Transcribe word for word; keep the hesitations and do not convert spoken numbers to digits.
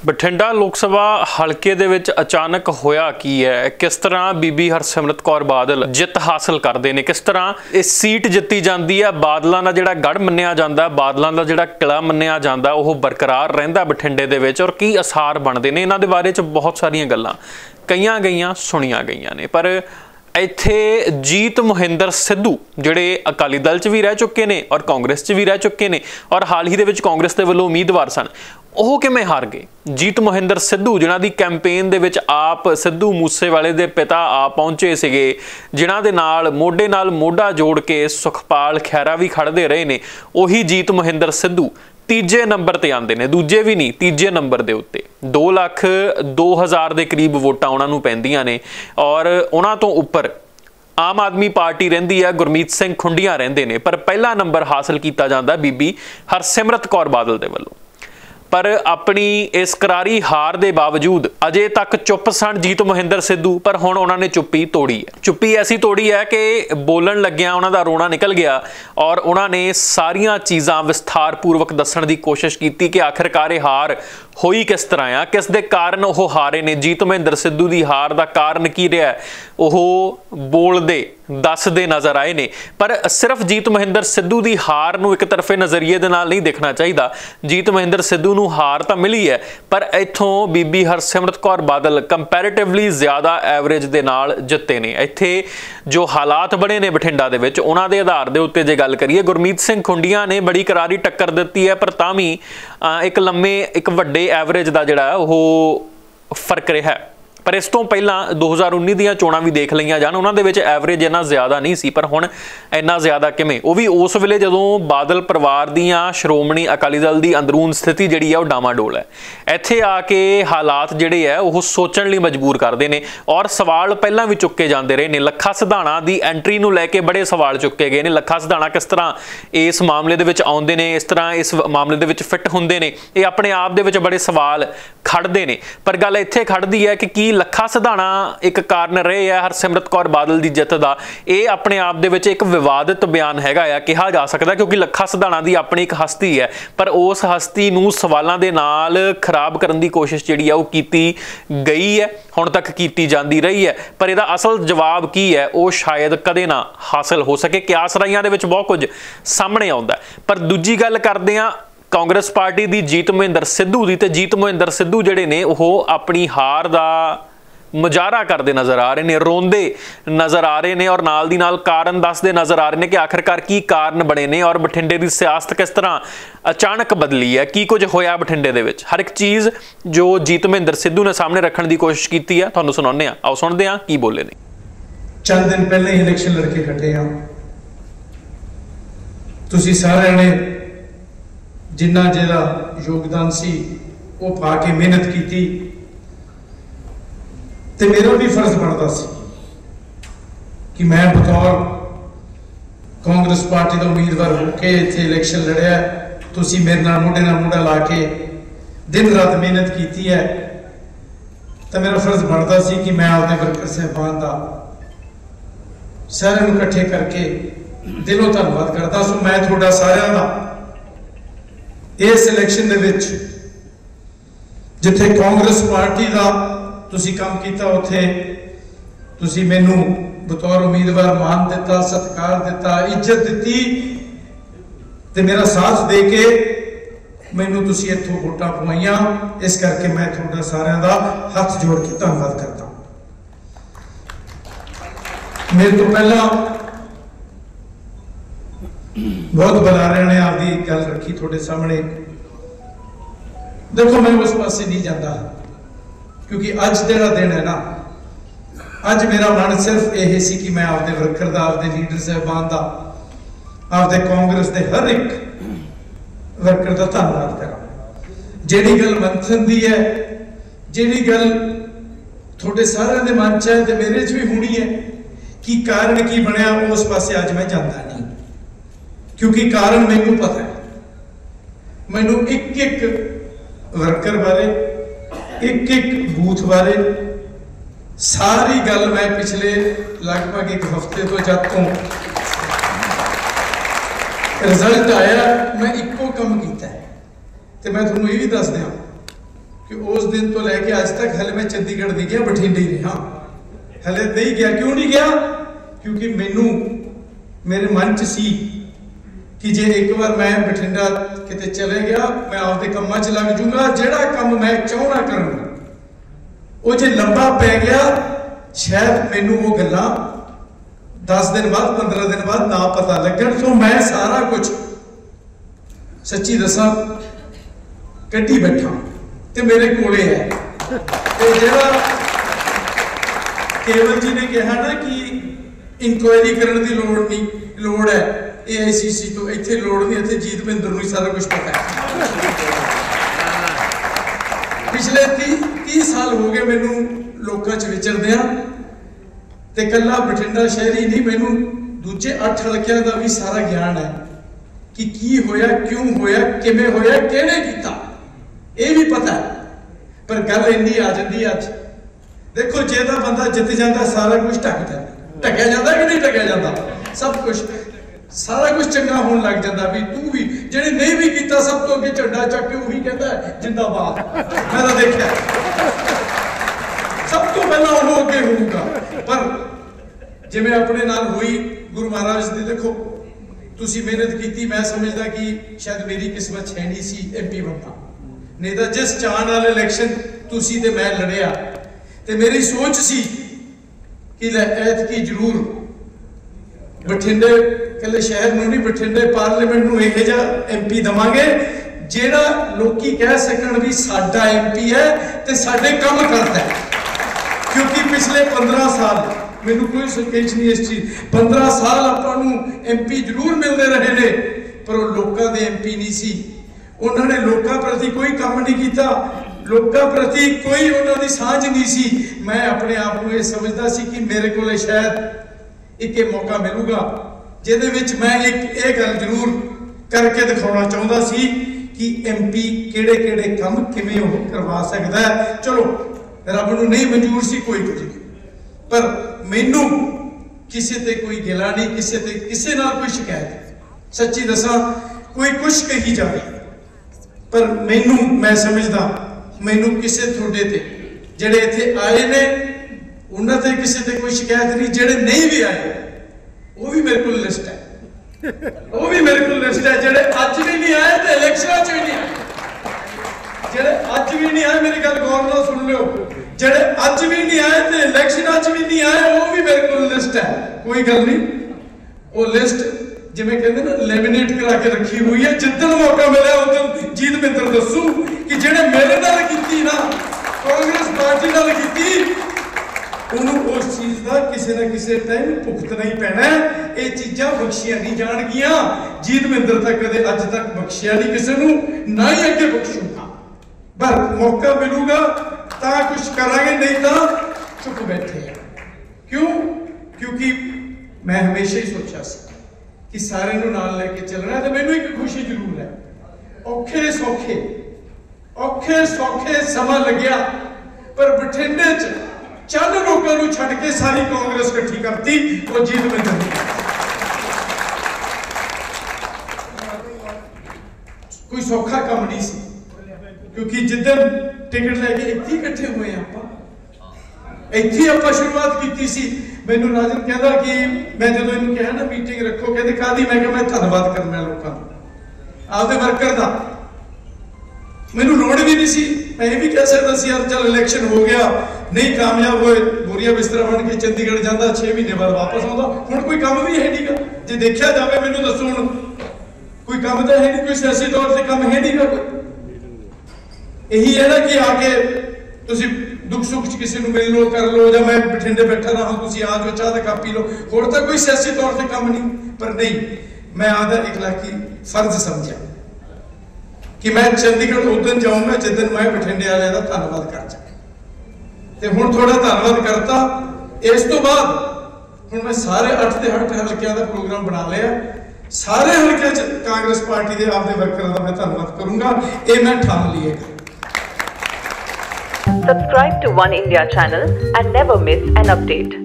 बठिंडा लोक सभा हल्के दे विच अचानक होया की है, किस तरह बीबी हरसिमरत कौर बादल जित हासिल करते हैं, किस तरह इस सीट जित्ती जाती है। बादलों का जिहड़ा गढ़ मन्निया जाता, बादलों का जिहड़ा किला मन्निया जाता वो बरकरार रहिंदा बठिंडे दे विच, और की असार बनते हैं। इन्हां दे बारे च बहुत सारियां गल्लां कईयां गईयां सुनिया गईयां ने, पर इत्थे जीत मोहिंदर सिद्धू जिहड़े अकाली दल च भी रह चुके हैं और कांग्रेस च भी रह चुके हैं, और हाल ही दे विच कांग्रेस दे वल्लों उम्मीदवार सन, ਉਹ ਕਿਵੇਂ ਹਾਰ ਗਏ। जीत मोहिंदर सिद्धू जिन्हां दी कैंपेन दे विच आप सिद्धू मूसेवाले दे पिता आप पहुंचे सीगे, जिन्हां दे नाल मोढे नाल मोढा जोड़ के सुखपाल खैरा भी खड़दे रहे ने, उही जीत मोहिंदर सिद्धू तीजे नंबर ते आंदे ने, दूजे भी नहीं तीजे नंबर दे उत्ते दो लख दो हज़ार के करीब वोटां उन्हां नूं पैंदियां ने, और उन्हां तो उपर आम आदमी पार्टी रहिंदी है, गुरमीत सिंह खुंडिया रहिंदे ने, पर पहला नंबर हासिल किया जाता बीबी हरसिमरत कौर बादल दे वल्लों। पर अपनी इस करारी हार के बावजूद अजे तक चुप सन जीत मोहिंदर सिद्धू, पर हुण उन्होंने चुप्पी तोड़ी है। चुप्पी ऐसी तोड़ी है कि बोलन लग्या उन्हों का रोना निकल गया, और उन्होंने सारिया चीज़ां विस्तारपूर्वक दस्सण की कोशिश की कि आखिरकार हार होई किस तरह आ, किस दे कारण वो हारे ने। जीत मोहिंदर सिद्धू की हार का कारण की रहा है, वो बोलते दसदे नज़र आए ने। पर सिर्फ जीत मोहिंदर सिद्धू की हार नूं एक तरफे नज़रिए दे नाल नहीं देखना चाहिए। जीत मोहिंदर सिद्धू नूं हार तो मिली है, पर इत्थों बीबी हरसिमरत कौर बादल कंपैरेटिवली ज़्यादा एवरेज दे नाल जिते ने। इत्थे जो हालात बने ने बठिंडा दे विच, उन्हां दे आधार दे उत्ते जे गल करिए, गुरमीत सिंह खुंडिया ने बड़ी करारी टक्कर दित्ती है, पर तां भी एक लंबे एक वड्डे एवरेज का जिहड़ा वो फर्क रहा है। पर इस तो पहला दो हज़ार उन्नीस दीयां चोणां भी देख लईआं जाण, उन्हां दे विच एवरेज इन्ना ज़्यादा नहीं सी, पर हुण इन्ना ज़्यादा किवें, वो भी उस वेले जदों बादल परिवार दीयां श्रोमणी अकाली दल की अंदरून स्थिति जिहड़ी है वो डामाडोल है। इत्थे आके हालात जिहड़े है वो सोचण लई मजबूर करदे ने, और सवाल पहलां भी चुके जाते रहे ने। लखा सिधाणा की एंट्री नूं लैके बड़े सवाल चुके गए ने। लखा सिधाणा किस तरह इस मामले दे विच आउंदे ने, इस तरह इस मामले दे विच फिट हुंदे ने, ये अपने आप दे विच बड़े सवाल खड़दे ने। पर गल इत्थे खड़दी है कि की लखा सिधाणा एक कारण रहे है हरसिमरत कौर बादल की जित का। यह अपने आप दे विच एक विवादित बयान हैगा आ, कहा जा सकता, क्योंकि लखा सिधाणा की अपनी एक हस्ती है, पर उस हस्ती नूं सवालों के नाल खराब करने की कोशिश जिहड़ी है वो कीती गई है, हुण तक कीती जाती रही है। पर इसदा असल जवाब की है वो शायद कदे ना हासिल हो सके। क्यास राइयां दे विच बहुत कुछ सामने आउंदा। पर दूजी गल करदे आ कांग्रेस पार्टी की जीत मोहिंदर सिद्धू की, तो जीत मोहिंदर सिद्धू जिहड़े ने वो अपनी हार का मुजाहरा करते नज़र आ रहे हैं, रोंदे नज़र आ रहे हैं, और नाल दी नाल कारण दसदे नज़र आ रहे हैं कि आखिरकार की कारण बने ने, और बठिंडे की सियासत किस तरह अचानक बदली है, की कुछ होया बठिंडे दे विच। हर एक चीज़ जो जीत मोहिंदर सिद्धू ने सामने रखने की कोशिश की है, तुहानूं सुणाउने आ, आओ सुणदे आ की बोले ने। चंद दिन पहले ही इलेक्शन लड़के खटे आ, तुसीं सारिआं ने जिन्ना जिहदा योगदान सी वो पा के मेहनत की, ते मेरा भी फर्ज बनता सी कि मैं बतौर कांग्रेस पार्टी का उम्मीदवार होके इत्थे इलेक्शन लड़िया, तुसीं मेरे नाल मोढे नाल मोढा ला के दिन रात मेहनत की है, तो मेरा फर्ज बनता सी कि मैं अपने वर्कर साहबान का सारिआं नूं इकट्ठे करके दिलों धन्नवाद करता। सो मैं तुहाडा सारिआं दा इस इलेक्शन दे विच जिथे कांग्रेस पार्टी का तुसी काम किया, उत्थे तुसी मैनू बतौर उम्मीदवार मान दिता, सत्कार दिता, इज्जत दी, ते मेरा साथ दे के मैनू तुसी इत्थों वोटां पवाइयां। इस करके मैं तुहाडा सारिआं दा हथ जोड़ के धन्नवाद करता। मेरे तो पहला बहुत बलारियां ने आपकी गल रखी थोड़े सामने। देखो मैं उस पासे नहीं जाता, क्योंकि अज जिहड़ा दिन है ना, अज मेरा मन सिर्फ यह सी कि मैं आपके वर्कर का, आपके लीडर साहबान का, आपके कांग्रेस के हर एक वर्कर का धन्नवाद करा। जिहड़ी गल मंथन दी है, जिहड़ी गल थोड़े सारे दे मन च है ते मेरे च भी होनी है कि कारण की बनया, उस पासे अज मैं जाता नहीं, क्योंकि कारण मैनू पता है। मैनू एक एक वर्कर बारे, एक एक बूथ बारे सारी गल मैं पिछले लगभग एक हफ्ते तो जब तो रिजल्ट आया, मैं इको कम किया है। तो मैं तुहानूं ये भी दस दियां कि उस दिन तो लैके अज तक हले मैं चंडीगढ़ नहीं गया, बठिंडे ही रहा, हले नहीं गया। क्यों नहीं गया? क्योंकि मैनू मेरे मन च सी कि जे एक बार मैं बठिंडा किते चले गया, मैं आपदे कम्मां च लग जूंगा, जिहड़ा काम मैं चाहना करूंगा वो जे लंबा पै गया, शायद मैनू वो गल्लां दस दिन बाद पंद्रह दिन बाद ना पता लगन। सो मैं सारा कुछ सच्ची दसा कड्डी बैठा ते मेरे कोले है। ते जिहड़ा केवल जी ने कहा ना कि इंक्वायरी करने की लोड़ नहीं, लोड़ है ए आई सी सी तो, इत्थे लोड़ नहीं, इत्थे जीत महेंद्र नूं सारा कुछ पता है। पिछले तीस साल हो गए मैनू लोकां च विचरदियां, ते कल्ला बठिंडा शहरी नहीं, मैनू दूजे अठ हलकियां दा भी सारा ज्ञान है कि की होया, क्यों होया, किवें होया, किहने कीता, ये भी पता है। पर गल इन्नी आ जाती अज, देखो जे तां बंदा जित जाता सारा कुछ ढक जाता, ढकिया जाता कि नहीं ढकिया जाता, सब कुछ सारा कुछ चंगा होने लग जाता। भी तू भी जिहने नहीं भी कीता सब तो अगे झंडा चक के वही कहता है जिंदाबाद। मैं तो देखा सब तो पहला वो अगे होगा। पर जिवें अपने नाल हुई गुरु महाराज दी, देखो तुसी मेहनत की, मैं समझदा कि शायद मेरी किस्मत है नहीं सी एम पी बनना, नहीं तो जिस चाण वाले इलैक्शन तुसी ते मैं लड़िया ते मेरी सोच सी कि ऐतकी जरूर बठिंडे कल्ले शहर नूं नहीं, बठिंडे पार्लीमेंट नूं इहो जिहा एम पी देवांगे जिहड़ा लोकी कह सकण भी साडा एम पी है ते साडे काम करदा है। क्योंकि पिछले पंद्रह साल मैनूं कोई संकेच नहीं इस चीज, पंद्रह साल आपां नूं एम पी जरूर मिलते रहे ने, पर वो लोकां दे एम पी नहीं सी। उन्होंने लोकां प्रति कोई काम नहीं किया, लोकां प्रति कोई उन्हां दी सांझ नहीं सी। मैं अपने आप को यह समझदा सी कि मेरे को शायद एक मौका मिलूगा जिहदे विच मैं एक ये गल जरूर करके दिखाना चाहता सी कि एम पी किहड़े किहड़े काम किवें ओह करवा सकदा है। चलो रब नूं नहीं मंजूर सी कोई कुछ नहीं, पर मैनू किसी ते कोई गिला नहीं, किसी ते किसी नाल कोई शिकायत। सच्ची दसा कोई कुछ कही जाए, पर मैनू मैं समझदा मैनू किसी थोड़े ते जिहड़े इत्थे आए ने उन्हां ते किसी ते कोई शिकायत नहीं, जिहड़े नहीं भी आए वो भी मेरे को लिस्ट है, वो भी मेरे को लिस्ट है। जिहड़े अज भी नहीं आए तो इलेक्शन च भी नहीं आए, जिहड़े अज भी नहीं आए, मेरी गल गौर नाल सुन लियो, जिहड़े अज भी नहीं आए तो इलेक्शन च भी नहीं आए, वो भी मेरे को लिस्ट है। कोई गल नहीं, वो लिस्ट जिवें कहंदे ना लैमिनेट करा के रखी हुई है, जिद्दन मौका मिले उदन जीत मिंत्र दसू कि जिहड़े मेरे नाल कीती ना कांग्रेस पार्टी नाल कीती उन्होंने उस चीज का किसी न किसी टाइम भुगतना ही पैना है। ये चीज़ां बख्शिया नहीं जाणगियां, जीत महेंद्र तक कदे अज तक बख्शिया नहीं किसी नूं, ना ही अगे बख्शूगा। पर मौका मिलूगा तो कुछ करांगे, नहीं तो चुप बैठे हैं। क्यों? क्योंकि मैं हमेशा ही सोचा सी कि सारे नूं नाल लेके चलना है। तो मैनूं एक खुशी जरूर है, औखे सौखे औखे सौखे समा लग्या, पर बठिंडे च चंद लोगों को छड़ के सारी कांग्रेस इकट्ठी करती और जीत में चली। कोई सौखा काम नहीं सी, क्योंकि जिद्दन टिकट लैके इत्थे इकट्ठे हुए आप इत्थे आप शुरुआत की सी। मैनू राजन कहता कि मैं जो इन्होंने कहा ना मीटिंग रखो, कहते कादी, मैं मैं धन्यवाद करना लोगों आपके वर्कर का, मैनू लोड़ भी नहीं सी। मैं ये भी कह सकता सी यार चल इलेक्शन हो गया, नहीं कामयाब होए, बोरिया बिस्तरा बन के चंडीगढ़ जाता, छे महीने बाद वापस आता। हुण कोई काम भी है नहीं गा, जे देखा जाए मैनू दसो हुण कोई काम तो है नहीं, कोई सियासी तौर से काम है नहीं गा कोई। यही है ना कि आके तुसी दुख सुख च किसी नूं मिल लो, कर लो, या मैं बठिंडे बैठा रहा तुसी आ जाओ, चाह दा कप पी लो, होर तां कोई सियासी तौर से काम नहीं। पर नहीं, मैं आधा इखलाकी फर्ज समझा कि मैं चंडीगढ़ उदन जाऊंगा जिदन मैं बठिंडे वाले का धन्यवाद कर जाए। हुण थोड़ा धन्यवाद करता, इस तो बाद हुण मैं सारे अठ ते अठ हल्कियां का प्रोग्राम बना लिया, सारे हल्कियां च कांग्रेस पार्टी के आपके वर्करां का मैं धन्यवाद करूंगा, ये मैं ठान लिएगा। Subscribe to One India channel and never miss an update.